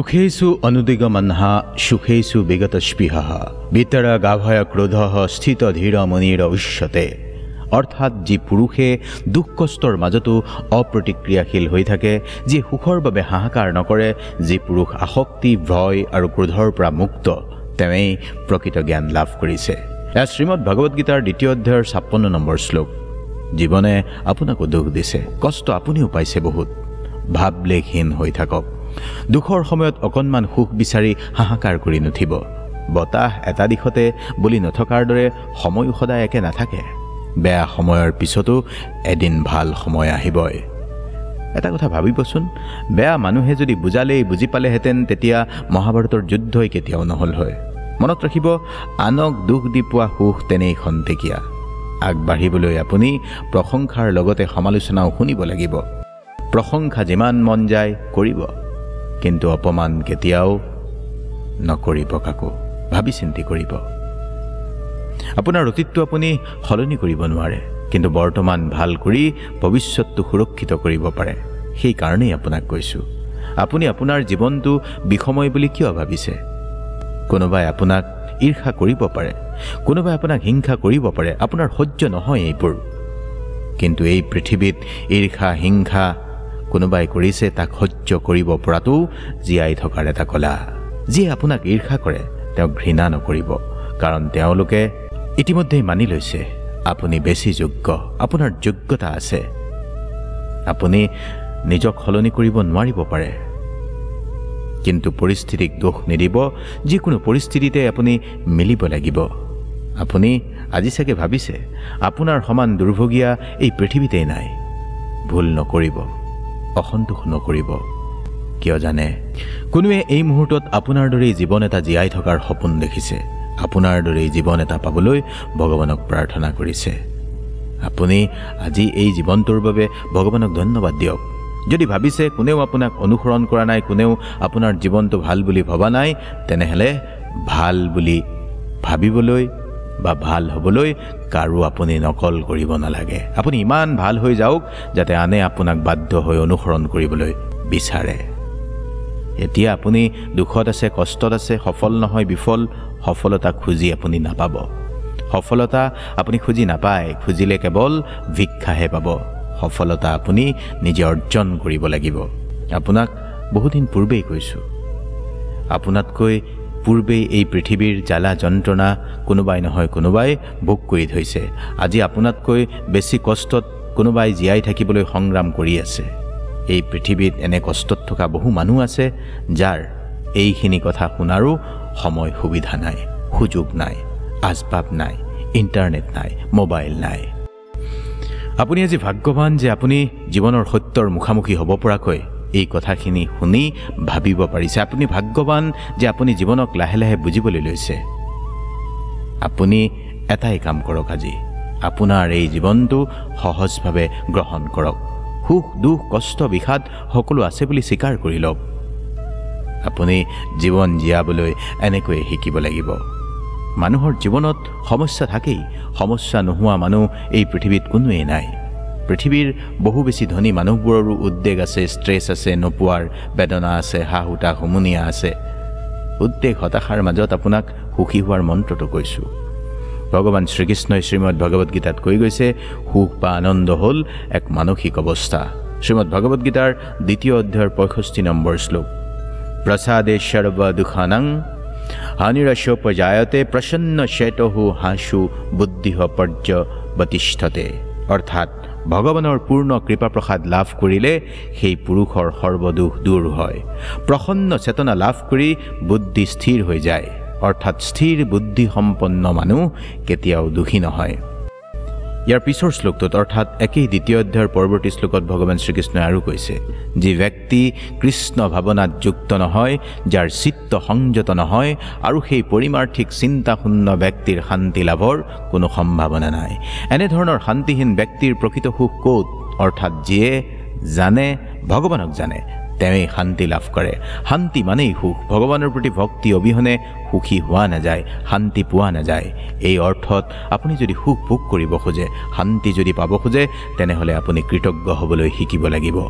সুখেষু অনুদিগমন্হা সুখেষু বিগতস্পৃহঃ বিতরাগাভয় ক্রোধঃ স্থিত ধীর মনির উচ্যতে। অৰ্থাৎ যি পুৰুষে দুখ কষ্টৰ মাজতো অপ্ৰতিক্ৰিয়াশীল হৈ থাকে, যি সুখৰ বাবে হাহাকাৰ নকৰে, যি পুৰুষ আসক্তি ভয় আৰু ক্ৰোধৰ পৰা মুক্ত, তেওঁই প্ৰকৃত জ্ঞান লাভ কৰিছে। এয়া শ্ৰীমদ ভগৱত গীতাৰ 2 অধ্যায়ৰ 56 নম্বৰ শ্লোক। জীৱনে আপোনাকো দুখ দিছে, কষ্ট আপুনিও পাইছে বহুত, ভাৱলেখহীন হৈ থাকক। দুখৰ সময়ত অকণমান সুখ বিচাৰি হাহাকাৰ কৰি নুঠিব। বতাহ এটা দিশতে বলি নথকাৰ দৰে সময়ো সদায় একে নাথাকে। বেয়া সময়ৰ পিছতো এদিন ভাল সময় আহিবই। এটা কথা ভাবিবচোন, বেয়া মানুহে যদি বুজালেই বুজি পালেহেঁতেন, তেতিয়া মহাভাৰতৰ যুদ্ধই কেতিয়াও নহ'ল হয়। মনত ৰাখিব, আনক দুখ দি পোৱা সুখ তেনেই খন্তেকীয়া। আগবাঢ়িবলৈ আপুনি প্ৰশংসাৰ লগতে সমালোচনাও শুনিব লাগিব। প্ৰশংসা যিমান মন যায় কৰিব, কিন্তু অপমান কেতিয়াও নকৰিব কাকো। ভাবি চিন্তি কৰিব। আপোনাৰ অতীতটো আপুনি সলনি কৰিব নোৱাৰে, কিন্তু বৰ্তমান ভাল কৰি ভৱিষ্যতটো সুৰক্ষিত কৰিব পাৰে। সেইকাৰণেই আপোনাক কৈছোঁ, আপুনি আপোনাৰ জীৱনটো বিষময় বুলি কিয় ভাবিছে? কোনোবাই আপোনাক ঈৰ্ষা কৰিব পাৰে, কোনোবাই আপোনাক হিংসা কৰিব পাৰে। আপোনাৰ সহ্য নহয় এইবোৰ। কিন্তু এই পৃথিৱীত ঈৰ্ষা হিংসা কোনোবাই কৰিছে, তাক সহ্য কৰিব পৰাটো জীয়াই থকাৰ এটা কলা। যিয়ে আপোনাক ঈৰ্ষা কৰে তেওঁক ঘৃণা নকৰিব, কাৰণ তেওঁলোকে ইতিমধ্যেই মানি লৈছে আপুনি বেছি যোগ্য, আপোনাৰ যোগ্যতা আছে। আপুনি নিজক সলনি কৰিব নোৱাৰিব পাৰে, কিন্তু পৰিস্থিতিক দোষ নিদিব। যিকোনো পৰিস্থিতিতে আপুনি মিলিব লাগিব। আপুনি আজি চাগে ভাবিছে আপোনাৰ সমান দুৰ্ভগীয়া এই পৃথিৱীতেই নাই। ভুল নকৰিব, অসন্তোষ নকৰিব। কিয় জানে, কোনোৱে এই মুহূৰ্তত আপোনাৰ দৰেই জীৱন এটা জীয়াই থকাৰ সপোন দেখিছে, আপোনাৰ দৰেই জীৱন এটা পাবলৈ ভগৱানক প্ৰাৰ্থনা কৰিছে। আপুনি আজি এই জীৱনটোৰ বাবে ভগৱানক ধন্যবাদ দিয়ক। যদি ভাবিছে কোনেও আপোনাক অনুসৰণ কৰা নাই, কোনেও আপোনাৰ জীৱনটো ভাল বুলি ভবা নাই, তেনেহ'লে ভাল বুলি ভাবিবলৈ বা ভাল হ'বলৈ কাৰো আপুনি নকল কৰিব নালাগে। আপুনি ইমান ভাল হৈ যাওক যাতে আনে আপোনাক বাধ্য হৈ অনুসৰণ কৰিবলৈ বিচাৰে। এতিয়া আপুনি দুখত আছে, কষ্টত আছে, সফল নহয়, বিফল। সফলতা খুজি আপুনি নাপাব। সফলতা আপুনি খুজি নাপায়, খুজিলে কেৱল ভিক্ষাহে পাব। সফলতা আপুনি নিজে অৰ্জন কৰিব লাগিব। আপোনাক বহুদিন পূৰ্বেই কৈছোঁ, আপোনাতকৈ পূৰ্বেই এই পৃথিৱীৰ জ্বালা যন্ত্ৰণা কোনোবাই নহয় কোনোবাই ভোগ কৰি থৈছে। আজি আপোনাতকৈ বেছি কষ্টত কোনোবাই জীয়াই থাকিবলৈ সংগ্ৰাম কৰি আছে। এই পৃথিৱীত এনে কষ্টত থকা বহু মানুহ আছে, যাৰ এইখিনি কথা শুনাৰো সময় সুবিধা নাই, সুযোগ নাই, আচবাব নাই, ইণ্টাৰনেট নাই, মোবাইল নাই। আপুনি আজি ভাগ্যৱান যে আপুনি জীৱনৰ সত্যৰ মুখামুখি হ'ব পৰাকৈ এই কথাখিনি শুনি ভাবিব পাৰিছে। আপুনি ভাগ্যৱান যে আপুনি জীৱনক লাহে লাহে বুজিবলৈ লৈছে। আপুনি এটাই কাম কৰক, আজি আপোনাৰ এই জীৱনটো সহজভাৱে গ্ৰহণ কৰক। সুখ দুখ কষ্ট বিষাদ সকলো আছে বুলি স্বীকাৰ কৰি লওক। আপুনি জীৱন জীয়াবলৈ এনেকৈ শিকিব লাগিব। মানুহৰ জীৱনত সমস্যা থাকেই, সমস্যা নোহোৱা মানুহ এই পৃথিৱীত কোনোৱেই নাই। পৃথিৱীৰ বহু বেছি ধনী মানুহবোৰৰো উদ্বেগ আছে, ষ্ট্ৰেছ আছে, নোপোৱাৰ বেদনা আছে, হাহুতাহ হুমুনিয়া আছে। উদ্বেগ হতাশাৰ মাজত আপোনাক সুখী হোৱাৰ মন্ত্ৰটো কৈছোঁ। ভগৱান শ্ৰীকৃষ্ণই শ্ৰীমদ ভগৱত গীতাত কৈ গৈছে, সুখ বা আনন্দ হ'ল এক মানসিক অৱস্থা। শ্ৰীমদ ভগৱত গীতাৰ 2 অধ্যায়ৰ 65 নম্বৰ শ্লোক। প্ৰসাদে সৰ্ব দুঃখানাং হানিৰস্যোপজায়তে প্ৰসন্ন চেতঃ হাসু বুদ্ধিঃ পৰ্যবতিষ্ঠতে। অৰ্থাৎ ভগৱানৰ পূৰ্ণ কৃপাপ্ৰসাদ লাভ কৰিলে সেই পুৰুষৰ সৰ্বদুখ দূৰ হয়। প্ৰসন্ন চেতনা লাভ কৰি বুদ্ধি স্থিৰ হৈ যায়। অৰ্থাৎ স্থিৰ বুদ্ধি সম্পন্ন মানুহ কেতিয়াও দুখী নহয়। ইয়াৰ পিছৰ শ্লোকটোত অৰ্থাৎ একেই 2 অধ্যায়ৰ পৰৱৰ্তী শ্লোকত ভগৱান শ্ৰীকৃষ্ণই আৰু কৈছে, যি ব্যক্তি কৃষ্ণ ভাৱনাত যুক্ত নহয়, যাৰ চিত্ত সংযত নহয়, আৰু সেই পৰিমাৰ্থিক চিন্তাশূন্য ব্যক্তিৰ শান্তি লাভৰ কোনো সম্ভাৱনা নাই। এনেধৰণৰ শান্তিহীন ব্যক্তিৰ প্ৰকৃত সুখ ক'ত? অৰ্থাৎ যিয়ে জানে, ভগৱানক জানে, তেওঁই শান্তি লাভ কৰে। শান্তি মানেই সুখ। ভগৱানৰ প্ৰতি ভক্তি অবিহনে সুখী হোৱা নাযায়, শান্তি পোৱা নাযায়। এই অৰ্থত আপুনি যদি সুখ ভোগ কৰিব খোজে, শান্তি যদি পাব খোজে, তেনেহ'লে আপুনি কৃতজ্ঞ হ'বলৈ শিকিব লাগিব।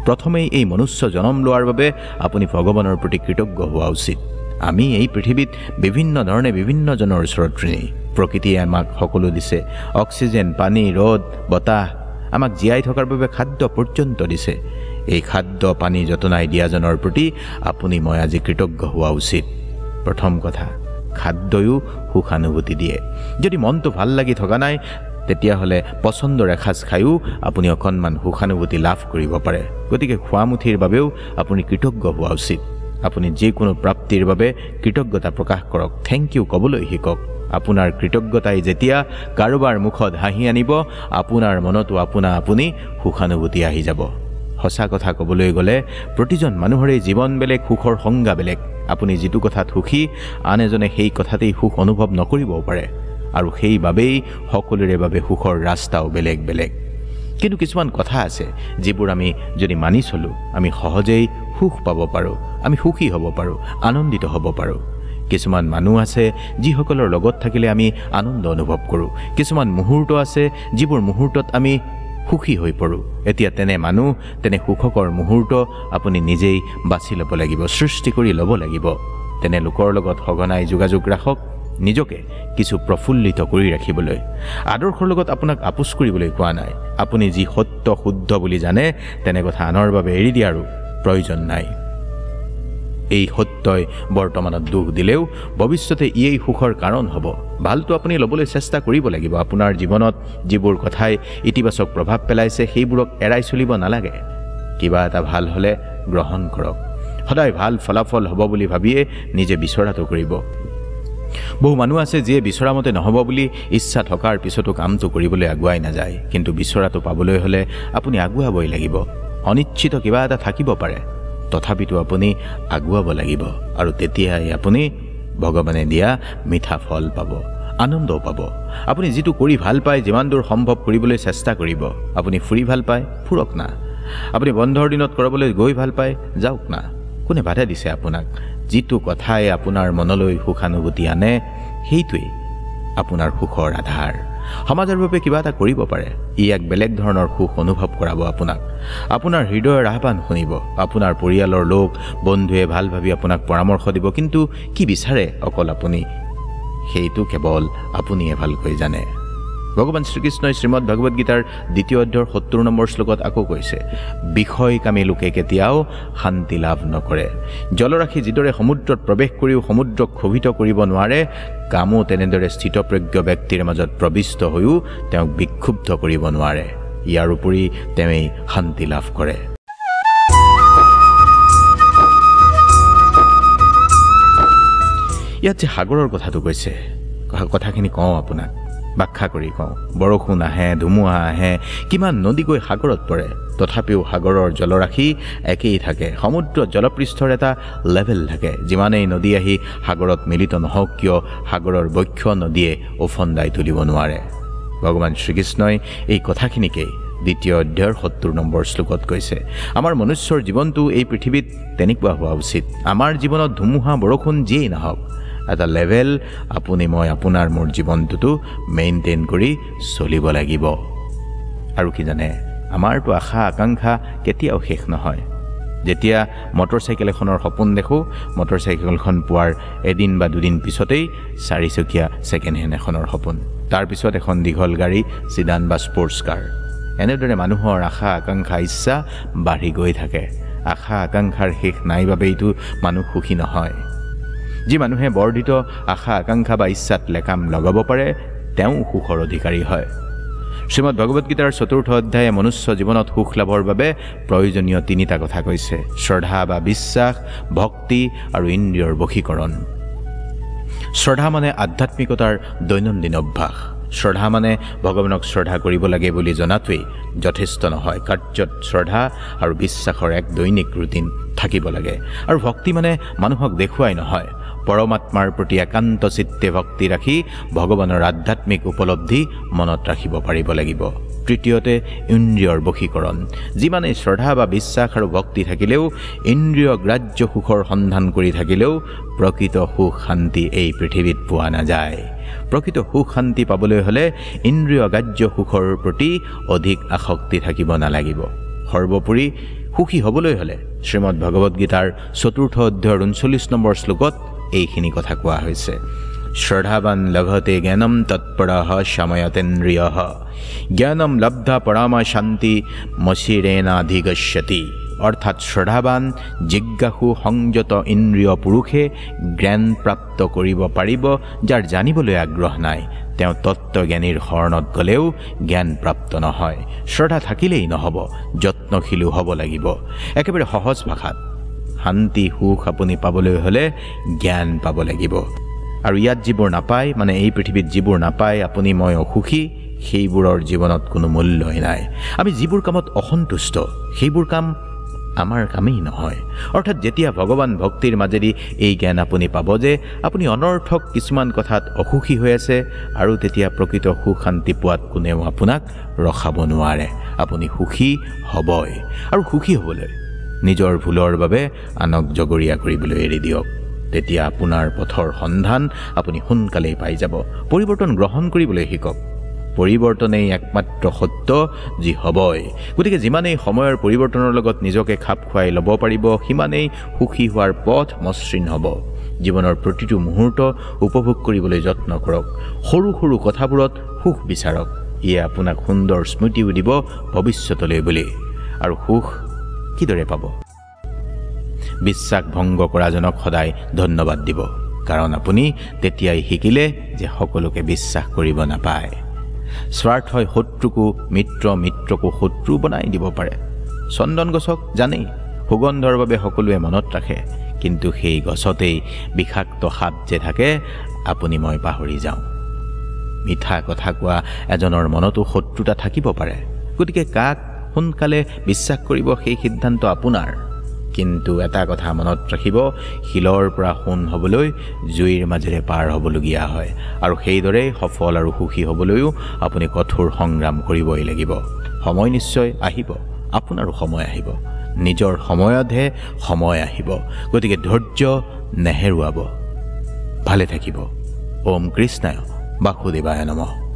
প্ৰথমেই এই মনুষ্য জনম লোৱাৰ বাবে আপুনি ভগৱানৰ প্ৰতি কৃতজ্ঞ হোৱা উচিত। আমি এই পৃথিৱীত বিভিন্ন ধৰণে বিভিন্নজনৰ ওচৰত ঋণী। প্ৰকৃতিয়ে আমাক সকলো দিছে, অক্সিজেন, পানী, ৰ'দ, বতাহ, আমাক জীয়াই থকাৰ বাবে খাদ্য পৰ্যন্ত দিছে। এই খাদ্য পানী যতনাই দিয়াজনৰ প্ৰতি আপুনি মই আজি কৃতজ্ঞ হোৱা উচিত। প্ৰথম কথা, খাদ্যয়ো সুখানুভূতি দিয়ে। যদি মনটো ভাল লাগি থকা নাই তেতিয়াহ'লে পচন্দৰ এসাঁজ খায়ো আপুনি অকণমান সুখানুভূতি লাভ কৰিব পাৰে। গতিকে খোৱামুঠিৰ বাবেও আপুনি কৃতজ্ঞ হোৱা উচিত। আপুনি যিকোনো প্ৰাপ্তিৰ বাবে কৃতজ্ঞতা প্ৰকাশ কৰক, থেংক ইউ ক'বলৈ শিকক। আপোনাৰ কৃতজ্ঞতাই যেতিয়া কাৰোবাৰ মুখত হাঁহি আনিব, আপোনাৰ মনতো আপুনি সুখানুভূতি আহি যাব। সঁচা কথা ক'বলৈ গ'লে প্ৰতিজন মানুহৰে জীৱন বেলেগ, সুখৰ সংজ্ঞা বেলেগ। আপুনি যিটো কথাত সুখী আন এজনে সেই কথাতেই সুখ অনুভৱ নকৰিবও পাৰে, আৰু সেইবাবেই সকলোৰে বাবে সুখৰ ৰাস্তাও বেলেগ বেলেগ। কিন্তু কিছুমান কথা আছে যিবোৰ আমি যদি মানি চলোঁ আমি সহজেই সুখ পাব পাৰোঁ, আমি সুখী হ'ব পাৰোঁ, আনন্দিত হ'ব পাৰোঁ। কিছুমান মানুহ আছে যিসকলৰ লগত থাকিলে আমি আনন্দ অনুভৱ কৰোঁ। কিছুমান মুহূৰ্ত আছে যিবোৰ মুহূৰ্তত আমি সুখী হৈ পৰোঁ। এতিয়া তেনে মানুহ, তেনে সুখকৰ মুহূৰ্ত আপুনি নিজেই বাছি ল'ব লাগিব, সৃষ্টি কৰি ল'ব লাগিব। তেনে লোকৰ লগত সঘনাই যোগাযোগ ৰাখক, নিজকে কিছু প্ৰফুল্লিত কৰি ৰাখিবলৈ। আদৰ্শৰ লগত আপোনাক আপোচ কৰিবলৈ কোৱা নাই। আপুনি যি সত্য শুদ্ধ বুলি জানে তেনে কথা আনৰ বাবে এৰি দিয়াৰো প্ৰয়োজন নাই। এই সত্যই বৰ্তমানত দুখ দিলেও ভৱিষ্যতে ইয়েই সুখৰ কাৰণ হ'ব। ভালটো আপুনি ল'বলৈ চেষ্টা কৰিব লাগিব। আপোনাৰ জীৱনত যিবোৰ কথাই ইতিবাচক প্ৰভাৱ পেলাইছে সেইবোৰক এৰাই চলিব নালাগে। কিবা এটা ভাল হ'লে গ্ৰহণ কৰক। সদায় ভাল ফলাফল হ'ব বুলি ভাবিয়ে নিজে বিচৰাটো কৰিব। বহু মানুহ আছে যিয়ে বিচৰা মতে নহ'ব বুলি ইচ্ছা থকাৰ পিছতো কামটো কৰিবলৈ আগুৱাই নাযায়। কিন্তু বিচৰাটো পাবলৈ হ'লে আপুনি আগুৱাবই লাগিব। অনিশ্চিত কিবা এটা থাকিব পাৰে, তথাপিতো আপুনি আগুৱাব লাগিব, আৰু তেতিয়াই আপুনি ভগৱানে দিয়া মিঠা ফল পাব, আনন্দও পাব। আপুনি যিটো কৰি ভাল পায় যিমান দূৰ সম্ভৱ কৰিবলৈ চেষ্টা কৰিব। আপুনি ফুৰি ভাল পায়, ফুৰক না। আপুনি বন্ধৰ দিনত ক'ৰবালৈ গৈ ভাল পায়, যাওক না। কোনে বাধা দিছে আপোনাক? যিটো কথাই আপোনাৰ মনলৈ সুখানুভূতি আনে সেইটোৱেই আপোনাৰ সুখৰ আধাৰ। সমাজৰ বাবে কিবা এটা কৰিব পাৰে, ই এক বেলেগ ধৰণৰ সুখ অনুভৱ কৰাব আপোনাক। আপোনাৰ হৃদয়ৰ আহ্বান শুনিব। আপোনাৰ পৰিয়ালৰ লোক, বন্ধুৱে ভাল ভাবি আপোনাক পৰামৰ্শ দিব, কিন্তু কি বিচাৰে অকল আপুনি, সেইটো কেৱল আপুনিয়ে ভালকৈ জানে। ভগৱান শ্ৰীকৃষ্ণই শ্ৰীমদ ভাগৱত গীতাৰ 2য় অধ্যায়ৰ 70 নম্বৰ শ্লোকত আকৌ কৈছে, বিষয়কামী লোকে কেতিয়াও শান্তি লাভ নকৰে। জলৰাশি যিদৰে সমুদ্ৰত প্ৰৱেশ কৰিও সমুদ্ৰক ক্ষোভিত কৰিব নোৱাৰে, কামো তেনেদৰে স্থিতপ্ৰজ্ঞ ব্যক্তিৰ মাজত প্ৰবিষ্ট হৈও তেওঁক বিক্ষুব্ধ কৰিব নোৱাৰে। ইয়াৰ উপৰি তেওঁই শান্তি লাভ কৰে। ইয়াত যে সাগৰৰ কথাটো কৈছে, কথাখিনি কওঁ আপোনাক, ব্যাখ্যা কৰি কওঁ। বৰষুণ আহে, ধুমুহা আহে, কিমান নদী গৈ সাগৰত পৰে, তথাপিও সাগৰৰ জলৰাশি একেই থাকে। সমুদ্ৰত জলপৃষ্ঠৰ এটা লেভেল থাকে। যিমানেই নদী আহি সাগৰত মিলিত নহওক কিয়, সাগৰৰ বক্ষ নদীয়ে ওফন্দাই তুলিব নোৱাৰে। ভগৱান শ্ৰীকৃষ্ণই এই কথাখিনিকেই 2য় অধ্যায়ৰ 70 নম্বৰ শ্লোকত কৈছে। আমাৰ মনুষ্যৰ জীৱনটো এই পৃথিৱীত তেনেকুৱা হোৱা উচিত। আমাৰ জীৱনত ধুমুহা বৰষুণ যিয়েই নহওক, এটা লেভেল আপুনি মই আপোনাৰ মোৰ জীৱনটোতো মেইনটেইন কৰি চলিব লাগিব। আৰু কি জানে, আমাৰতো আশা আকাংক্ষা কেতিয়াও শেষ নহয়। যেতিয়া মটৰচাইকেল এখনৰ সপোন দেখোঁ, মটৰচাইকেলখন পোৱাৰ এদিন বা দুদিন পিছতেই 4চকীয়া ছেকেণ্ড হেণ্ড এখনৰ সপোন, তাৰপিছত এখন দীঘল গাড়ী, চিডান বা স্পৰ্টছ কাৰ। এনেদৰে মানুহৰ আশা আকাংক্ষা ইচ্ছা বাঢ়ি গৈ থাকে। আশা আকাংক্ষাৰ শেষ নাই বাবেইতো মানুহ সুখী নহয়। যি মানুহে বৰ্ধিত আশা আকাংক্ষা বা ইচ্ছাত লেকাম লগাব পাৰে তেওঁ সুখৰ অধিকাৰী হয়। শ্ৰীমদ ভগৱত গীতাৰ 4ৰ্থ অধ্যায়ে মনুষ্য জীৱনত সুখ লাভৰ বাবে প্ৰয়োজনীয় 3টা কথা কৈছে: শ্ৰদ্ধা বা বিশ্বাস, ভক্তি আৰু ইন্দ্ৰিয়ৰ বশীকৰণ। শ্ৰদ্ধা মানে আধ্যাত্মিকতাৰ দৈনন্দিন অভ্যাস। শ্ৰদ্ধা মানে ভগৱানক শ্ৰদ্ধা কৰিব লাগে বুলি জনাটোৱেই যথেষ্ট নহয়। কাৰ্যত শ্ৰদ্ধা আৰু বিশ্বাসৰ এক দৈনিক ৰুটিন থাকিব লাগে। আৰু ভক্তি মানে মানুহক দেখুৱাই নহয়, পৰমাত্মাৰ প্ৰতি একান্ত চিত্তে ভক্তি ৰাখি ভগৱানৰ আধ্যাত্মিক উপলব্ধি মনত ৰাখিব পাৰিব লাগিব। তৃতীয়তে ইন্দ্ৰিয়ৰ বশীকৰণ। যিমানেই শ্ৰদ্ধা বা বিশ্বাস আৰু ভক্তি থাকিলেও, ইন্দ্ৰিয় গ্ৰাহ্য সুখৰ সন্ধান কৰি থাকিলেও প্ৰকৃত সুখ শান্তি এই পৃথিৱীত পোৱা নাযায়। প্ৰকৃত সুখ শান্তি পাবলৈ হ'লে ইন্দ্ৰিয় গ্ৰাহ্য সুখৰ প্ৰতি অধিক আসক্তি থাকিব নালাগিব। সৰ্বোপৰি সুখী হ'বলৈ হ'লে শ্ৰীমদ ভগৱদ গীতাৰ 4ৰ্থ অধ্যায়ৰ 39 নম্বৰ শ্লোকত এইখিনি কথা কোৱা হৈছে। শ্ৰদ্ধাৱান লভতে জ্ঞানম তৎপৰঃ শময়তেন্দ্ৰিয়ঃ জ্ঞানম লব্ধা পৰমা শান্তি মচিৰেণাধিগচ্যতি। অৰ্থাৎ শ্ৰদ্ধাৱান জিজ্ঞাসু সংযত ইন্দ্ৰিয় পুৰুষে জ্ঞান প্ৰাপ্ত কৰিব পাৰিব। যাৰ জানিবলৈ আগ্ৰহ নাই তেওঁ তত্ত্বজ্ঞানীৰ শৰণত গ'লেও জ্ঞান প্ৰাপ্ত নহয়। শ্ৰদ্ধা থাকিলেই নহ'ব, যত্নশীলো হ'ব লাগিব। একেবাৰে সহজ ভাষাত শান্তি সুখ আপুনি পাবলৈ হ'লে জ্ঞান পাব লাগিব। আৰু ইয়াত যিবোৰ নাপায়, মানে এই পৃথিৱীত যিবোৰ নাপায় আপুনি মই অসুখী, সেইবোৰৰ জীৱনত কোনো মূল্যই নাই। আমি যিবোৰ কামত অসন্তুষ্ট সেইবোৰ কাম আমাৰ কামেই নহয়। অৰ্থাৎ যেতিয়া ভগৱান ভক্তিৰ মাজেদি এই জ্ঞান আপুনি পাব যে আপুনি অনৰ্থক কিছুমান কথাত অসুখী হৈ আছে, আৰু তেতিয়া প্ৰকৃত সুখ শান্তি পোৱাত কোনেও আপোনাক ৰখাব নোৱাৰে। আপুনি সুখী হ'বই, আৰু সুখী হ'বলৈ নিজৰ ভুলৰ বাবে আনক জগৰীয়া কৰিবলৈ এৰি দিয়ক। তেতিয়া আপোনাৰ পথৰ সন্ধান আপুনি সোনকালেই পাই যাব। পৰিৱৰ্তন গ্ৰহণ কৰিবলৈ শিকক। পৰিৱৰ্তনেই একমাত্ৰ সত্য যি হ'বই। গতিকে যিমানেই সময়ৰ পৰিৱৰ্তনৰ লগত নিজকে খাপ খুৱাই ল'ব পাৰিব, সিমানেই সুখী হোৱাৰ পথ মসৃণ হ'ব। জীৱনৰ প্ৰতিটো মুহূৰ্ত উপভোগ কৰিবলৈ যত্ন কৰক। সৰু সৰু কথাবোৰত সুখ বিচাৰক। ইয়ে আপোনাক সুন্দৰ স্মৃতিও দিব ভৱিষ্যতলৈ বুলি। আৰু সুখ কিদৰে পাব? বিশ্বাস ভংগ কৰাজনক সদায় ধন্যবাদ দিব, কাৰণ আপুনি তেতিয়াই শিকিলে যে সকলোকে বিশ্বাস কৰিব নাপায়। স্বাৰ্থই শত্ৰুকো মিত্ৰ, মিত্ৰকো শত্ৰু বনাই দিব পাৰে। চন্দন গছক জানেই, সুগন্ধৰ বাবে সকলোৱে মনত ৰাখে, কিন্তু সেই গছতেই বিষাক্ত সাপ যে থাকে আপুনি মই পাহৰি যাওঁ। মিঠা কথা কোৱা এজনৰ মনতো শত্ৰুতা থাকিব পাৰে। গতিকে কাক সোনকালে বিশ্বাস কৰিব সেই সিদ্ধান্ত আপোনাৰ। কিন্তু এটা কথা মনত ৰাখিব, শিলৰ পৰা সোণ হ'বলৈ জুইৰ মাজেৰে পাৰ হ'বলগীয়া হয়। আৰু সেইদৰে সফল আৰু সুখী হ'বলৈও আপুনি কঠোৰ সংগ্ৰাম কৰিবই লাগিব। সময় নিশ্চয় আহিব, আপোনাৰো সময় আহিব। নিজৰ সময়তহে সময় আহিব। গতিকে ধৈৰ্য নেহেৰুৱাব। ভালে থাকিব। ওম কৃষ্ণায় বাসুদেৱায় নমঃ।